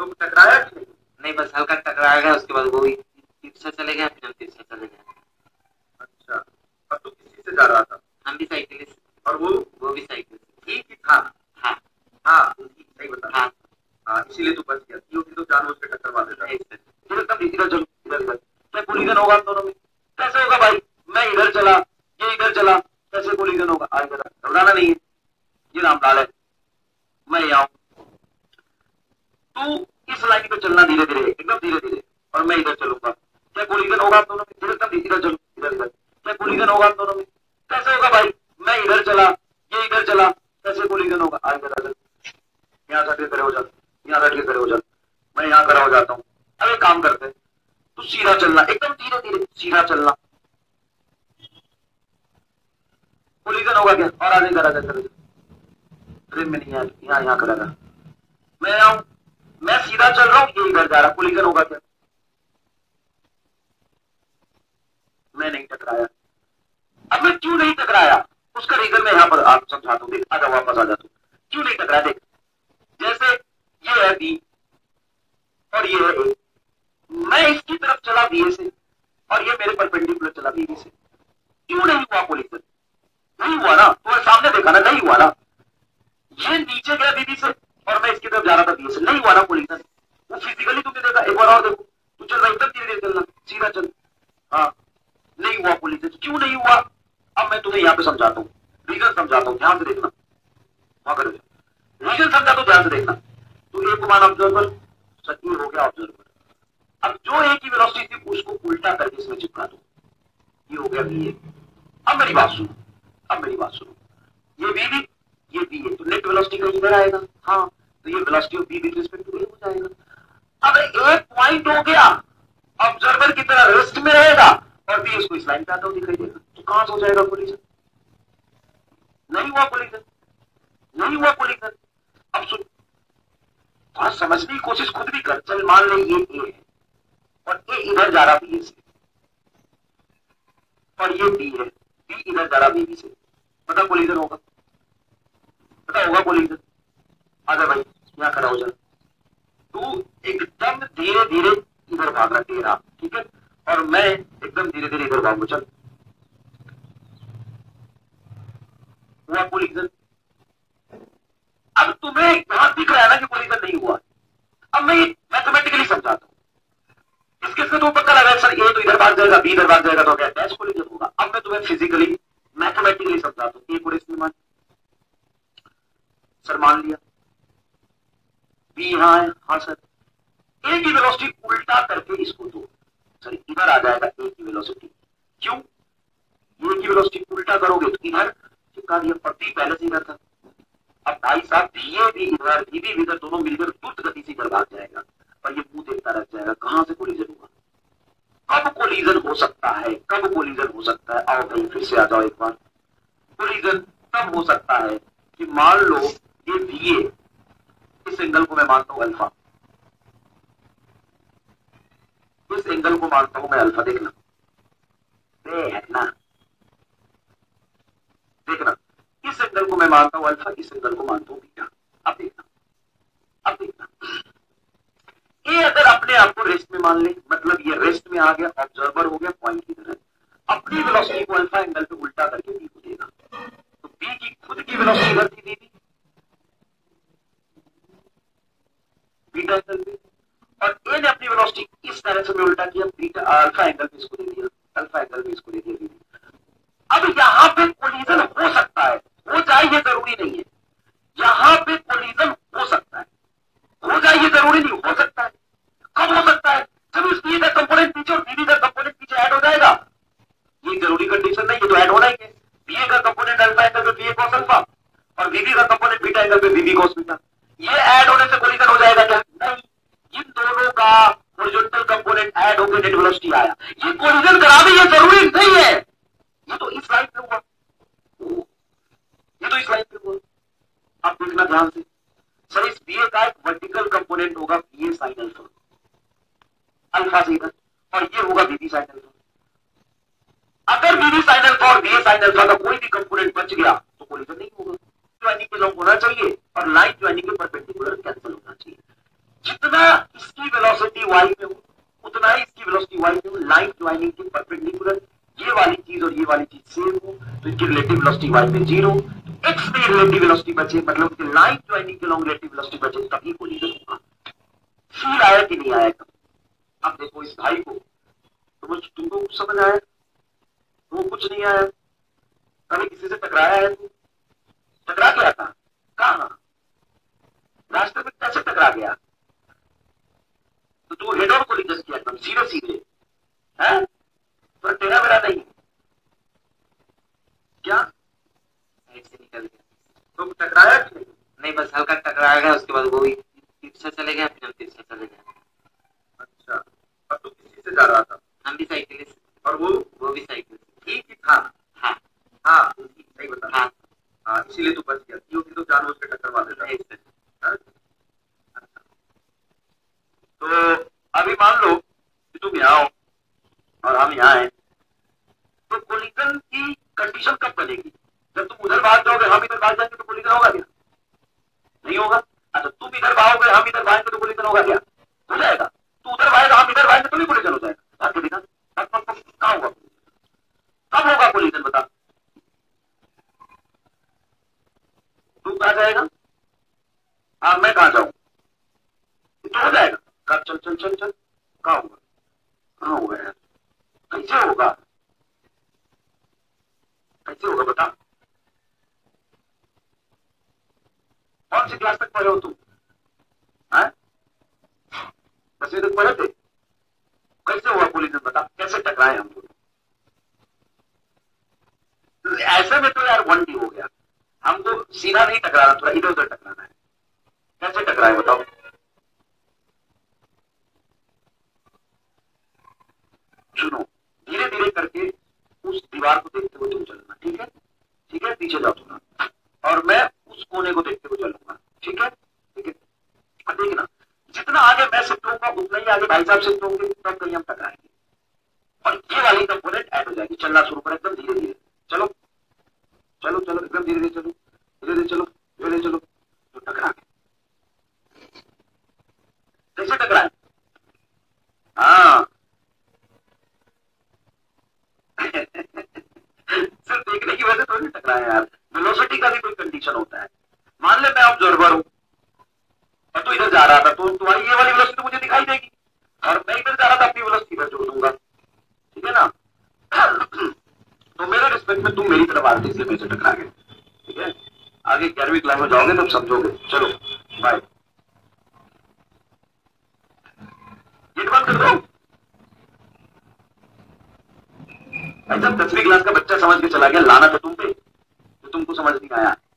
तो टकराया कि नहीं? नहीं, बस हल्का टकराया, उसके बाद वो भी तिरछा चले गया, फिर हम तिरछा चले गए। अच्छा, अब तू किसी से जा रहा था? हम भी साइकिल से। और वो भी साइकिल से। ठीक ही था। हाँ हाँ सही बता। हाँ। हाँ इसीलिए तू बच गया, क्योंकि तो जानबूझ के टक्कर मार देता। नहीं सर। फिर एकदम इधर चल, इधर इधर क्या कोलिजन होगा हम दोनों में? कैसे होगा भाई? मैं इधर चला, ये इधर चला, कैसे कोलिजन होगा? आज जरा घबराना नहीं है, ये रामलाल है, मैं यहाँ हूँ। तू इस लाइन पे चलना धीरे धीरे, एकदम धीरे धीरे, और मैं इधर चलूंगा। क्या कोलिजन होगा हम दोनों में? फिर एकदम इधर चलो, इधर इधर, क्या कोलिजन होगा हम दोनों में? कैसे होगा भाई? मैं इधर चला, ये इधर चला, कैसे कोलिजन होगा? आज जरा यहाँ से खड़े हो जा, यहाँ से खड़े हो जा, मैं यहाँ खड़ा हो जाता हूँ। अब एक काम करते हैं, तू सीधा चलना, एकदम धीरे धीरे सीधा चलना। कोलिजन होगा क्या? और आगे करा जा, ट्रेन में नहीं आया, यहाँ यहाँ खड़ा रहा। मैं आऊं, मैं सीधा चल रहा हूँ, ये इधर जा रहा, कोलिजन होगा क्या? मैं नहीं टकराया। अब मैं क्यों नहीं टकराया, उसका रीजन मैं यहाँ पर आप समझाता हूँ। देख, आजा वापस आ जा तू। क्यों नहीं टकराया? देख, जैसे ये है बी और ये है ए, मैं इसकी तरफ चला बी से और ये मेरे परपेंडिकुलर चला बी से। क्यों नहीं हुआ कोलिजन? नहीं हुआ ना, तुम्हारे सामने देखा ना, नहीं हुआ ना। ये नीचे गया बीबी से और मैं इसकी तरफ जा रहा था बी से, नहीं हुआ ना कोलिजन। वो फिजिकली तुमने देखा, एक बार और देखो, तू चल रहा एकदम धीरे धीरे चलना, सीधा चल। हाँ, नहीं हुआ कोलिजन। क्यों नहीं हुआ? अब मैं तुम्हें यहाँ पे समझाता हूँ, रीजन समझाता हूँ, ध्यान से देखना। वहां करो, रीजन समझा तो ध्यान से देखना। तो एक मान ऑब्जर्वर, सही हो गया ऑब्जर्वर। अब जो ए की वेलोसिटी थी उसको उल्टा करके इसमें चिपका दो, ये हो गया बी ए। अब मेरी बात सुनो, अब मेरी बात सुनो, ये बी बी, ये बी ए, तो नेट वेलोसिटी का इधर आएगा। हाँ, तो ये velocity of B with respect to A हो जाएगा। अब एक पॉइंट हो गया, ऑब्जर्वर की तरह रेस्ट में रहेगा और बी इसको इस लाइन पे आता हुआ दिखाई देगा, तो कहां से हो जाएगा कोलिजन? नहीं हुआ कोलिजन, नहीं हुआ कोलिजन। अब सुन, थोड़ा समझने की कोशिश खुद भी कर। चल मान ले ये ए है और ए इधर जा रहा बी से, और ये बी है, बी इधर जा रहा बी से, पता कोलिजन होगा? पता होगा कोलिजन? आजा भाई यहाँ खड़ा हो जा। तू एकदम धीरे धीरे इधर भाग रहा तेरा, ठीक है, और मैं एकदम धीरे धीरे इधर भागू। चल, हुआ कोलिजन? अब तुम्हें यहां दिख रहा है ना कि कोलिजन नहीं हुआ। अब मैं मैथमेटिकली समझाता हूं, इसके से तो पता लगा सर ए तो इधर भाग जाएगा, बी इधर भाग जाएगा, तो क्या डैश कोलिजन होगा। अब मैं तुम्हें फिजिकली मैथमेटिकली समझाता हूं। ए को इसमें मान, सर मान लिया बी यहां है, हाँ सर, ए की वेलोसिटी उल्टा करके इसको दो, सर इधर आ जाएगा ए की वेलोसिटी। क्यों? ए की वेलोसिटी उल्टा करोगे तो इधर चिपका दिया, और बी पहले से इधर था। अब भाई साहब बीए भी इधर, बी भी इधर, दोनों मिलकर द्रुत गति से इधर भाग जाएगा और ये मुंह देखता रह जाएगा। कहां से कोलिजन हुआ? कब कोलिजन हो सकता है? कब कोलिजन हो सकता है? आओ भाई फिर से आ जाओ एक बार। कोलिजन तब हो सकता है कि मान लो ये बीए, इस एंगल को मैं मानता हूं अल्फा, इस एंगल को मानता हूं मैं अल्फा। देखना है ना, देखना, इस एंगल को मैं मानता हूं अल्फा, इस एंगल को मानता हूं बीटा। अब देखना, अब देखना, ये अगर अपने आप को रेस्ट में मान ले, मतलब ये रेस्ट में आ गया, ऑब्जर्वर हो गया, पॉइंट की तरह, अपनी वेलोसिटी को अल्फा एंगल पे उल्टा करके बी को देगा, तो बी की खुद की वेलोसिटी इधर थी, दी बीटा एंगल पे, और ए ने अपनी वेलोसिटी इस डायरेक्शन में उल्टा किया, बीटा अल्फा एंगल पे इसको दे दिया, अल्फा एंगल पे इसको दे दिया। अब यहां पे कोलिजन हो सकता है, हो जाए ये जरूरी नहीं है। यहां पे कोलिजन हो सकता है, हो जाए ये जरूरी नहीं, हो सकता है। कब हो सकता है? जब इस बी का कंपोनेंट पीछे और बी का कंपोनेंट पीछे ऐड हो जाएगा। ये जरूरी कंडीशन नहीं है, तो ऐड होना ही है। बी का कंपोनेंट अल्फा एंगल पे बी कॉस अल्फा और बीबी का कंपोनेंट बीटा एंगल पे बीबी कॉस बीटा। ये ऐड होने से कोलिजन हो जाएगा क्या? नहीं, इन दोनों का हॉरिजॉन्टल कंपोनेंट ऐड होकर नेट वेलोसिटी आया। ये कोलिजन करा भी, ये जरूरी नहीं है। ये तो इस लाइन पे हुआ, ये तो इस लाइन पे हुआ। आप देखना ध्यान से, सर इस बीए का एक वर्टिकल कंपोनेंट होगा बीए साइन अल्फा, अल्फा से इधर, और ये होगा बीबी साइन अल्फा। अगर बीबी साइन अल्फा और बीए साइन अल्फा का कोई भी कंपोनेंट बच गया तो कोलिजन नहीं होगा। ज्वाइनिंग के लॉन्ग होना चाहिए और लाइन ज्वाइनिंग के परपेंडिकुलर कैंसिल होना चाहिए। जितना इसकी वेलोसिटी y में हो उतना ही इसकी वेलोसिटी y में हो, लाइन ज्वाइनिंग के परपेंडिकुलर ये वाली चीज और ये वाली चीज सेम हो तो इनकी रिलेटिव वेलोसिटी y में 0, तो x में रिलेटिव वेलोसिटी बचे मतलब कि लाइन ज्वाइनिंग के लॉन्ग रिलेटिव वेलोसिटी बचे तभी कोलिजन होगा। फील आया कि नहीं आया? अब देखो इस भाई को तुमको कुछ समझ आया? वो कुछ नहीं आया। कभी किसी से टकराया है? टकरा गया था कहां? रास्ते में कैसे टकरा गया? तो तू हेड ऑन कोलिजन किया एकदम सीधे सीधे है, तो तेरा मेरा नहीं क्या? साइड से निकल गया। तो टकराया कि नहीं? नहीं, बस हल्का टकराया गया, उसके बाद वो भी तिरछा चले गया, फिर हम तिरछा चले गए। अच्छा, और तू किसी से जा रहा था? हम भी साइकिल से, और वो भी साइकिल से। ठीक ही था। हाँ हाँ सही बता। हाँ हाँ इसीलिए तू बच गया, क्योंकि तो जानबूझ के टक्कर मार देता। नहीं सर। हाँ? अच्छा। तो अभी मान लो कि तुम यहाँ हो और हम यहाँ हैं, तो कोलिजन की कंडीशन कब बनेगी? जब तुम उधर भाग जाओगे हम इधर भाग जाएंगे तो कोलिजन होगा क्या? नहीं होगा। अच्छा तुम इधर भागोगे हम इधर भागेंगे तो कोलिजन होगा क्या? हो जाएगा। तू उधर भागेगा हम इधर भागेंगे तो भी कोलिजन हो जाएगा। आपके दिखा कहाँ होगा? कब होगा कोलिजन बता? तू कहाँ जाएगा? हाँ मैं कहाँ जाऊँ? तो हो जाएगा। कब? चल चल चल चल। कहाँ होगा? कहाँ होगा यार? कैसे होगा? कैसे होगा बता? कौन सी क्लास तक पढ़े हो तुम? 10वीं तक पढ़े थे? कैसे हुआ कोलिजन बता? कैसे टकराए हम लोग? ऐसे में तो यार 1D हो गया। हमको सीधा नहीं टकराना, थोड़ा इधर उधर टकराना है। कैसे टकराए बताओ? सुनो, धीरे धीरे करके उस दीवार को देखते हुए तुम चलना, ठीक है? ठीक है, पीछे जाओ थोड़ा, और मैं उस कोने को देखते हुए चलूंगा, ठीक है? ठीक है, अब देखना जितना आगे मैं शिफ्ट होऊंगा उतना ही आगे भाई साहब शिफ्ट होंगे, तब कहीं हम टकराएंगे और ये वाली कंपोनेंट ऐड हो जाएगी। चलना शुरू करें एकदम धीरे धीरे। चलो चलो चलो एकदम धीरे धीरे चलो, धीरे धीरे चलो, धीरे धीरे चलो। तो टकरा गए। कैसे टकराए? हाँ सिर्फ देखने की वजह से थोड़ी टकराए यार। वेलोसिटी का भी कोई कंडीशन होता है। मान ले मैं ऑब्जर्वर हूं और तू इधर जा रहा था, तो तुम्हारी ये वाली वेलोसिटी मुझे दिखाई देगी और मैं इधर जा रहा था, अपनी वेलोसिटी इधर जोड़ दूंगा, ठीक है ना? तो मेरे रिस्पेक्ट में तुम मेरी तरफ आ रहे थे इसलिए मेरे से टकरा गए, ठीक है? आगे 11वीं क्लास में जाओगे तब समझोगे। चलो बाय। गेट बंद कर दो। भाई साहब 10वीं क्लास का बच्चा समझ के चला गया, लाना था तुम पे, तो तुमको समझ नहीं आया।